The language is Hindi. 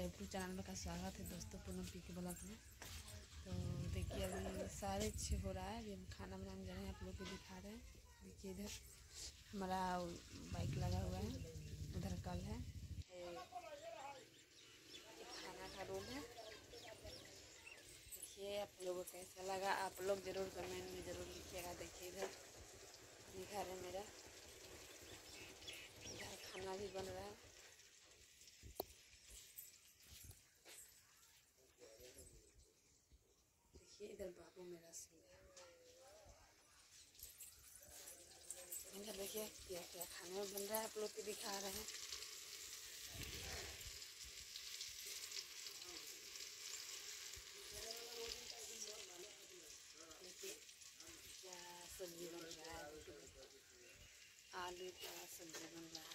यूट्यूब चैनल में का स्वागत है दोस्तों, पूनम पी के ब्लॉग में। तो देखिए अभी 6:30 हो रहा है, अभी हम खाना बनाने जा रहे हैं, आप लोग को दिखा रहे हैं। देखिए इधर हमारा बाइक लगा हुआ है, उधर कल है, ये खाना का रूम है। देखिए आप लोगों को कैसा लगा, आप लोग ज़रूर कमेंट में ज़रूर लिखिएगा। देखिए इधर घर है मेरा, इधर खाना भी बन रहा है। देखिए इधर बाबू मेरा सीधा, इधर देखिए क्या क्या खाने में बन रहा है, आप लोग को दिखा रहे हैं। देखिए क्या सब्जी बन रहा है, आलू का सब्जी बन रहा